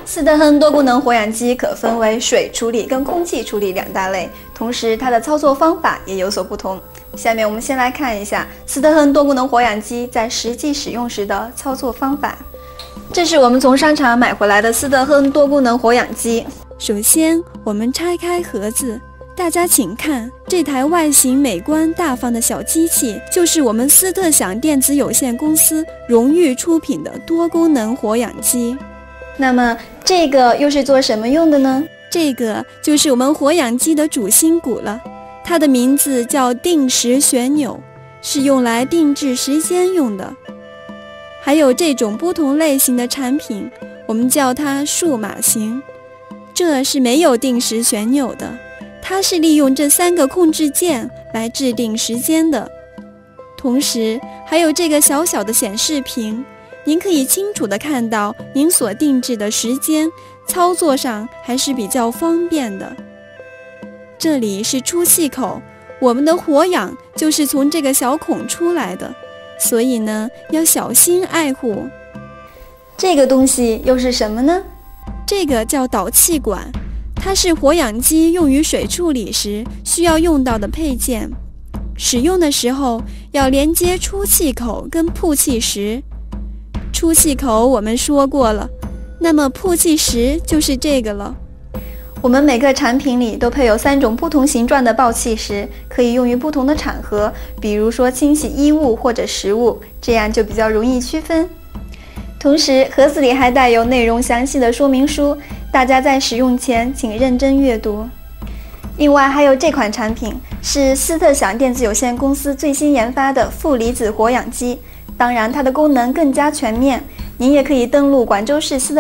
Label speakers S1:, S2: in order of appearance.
S1: 斯特亨多功能活氧机可分为水处理跟空气处理两大类，同时它的操作方法也有所不同。下面我们先来看一下斯特亨多功能活氧机在实际使用时的操作方法。这是我们从商场买回来的斯特亨多功能活氧机。
S2: 首先，我们拆开盒子，大家请看，这台外形美观大方的小机器，就是我们斯特享电子有限公司荣誉出品的多功能活氧机。
S1: 那么这个又是做什么用的呢？
S2: 这个就是我们活氧机的主心骨了，它的名字叫定时旋钮，是用来定制时间用的。还有这种不同类型的产品，我们叫它数码型，这是没有定时旋钮的，它是利用这3个控制键来制定时间的。同时还有这个小小的显示屏，您可以清楚地看到您所定制的时间，操作上还是比较方便的。这里是出气口，我们的活氧就是从这个小孔出来的，所以呢，要小心爱护。
S1: 这个东西又是什么呢？
S2: 这个叫导气管，它是活氧机用于水处理时需要用到的配件。使用的时候要连接出气口跟曝气石。出气口我们说过了，那么曝气石就是这个了。
S1: 我们每个产品里都配有3种不同形状的爆气石，可以用于不同的场合，比如说清洗衣物或者食物，这样就比较容易区分。同时，盒子里还带有内容详细的说明书，大家在使用前请认真阅读。另外还有这款产品是斯特享电子有限公司最新研发的负离子活氧机，当然它的功能更加全面，您也可以登录广州市斯特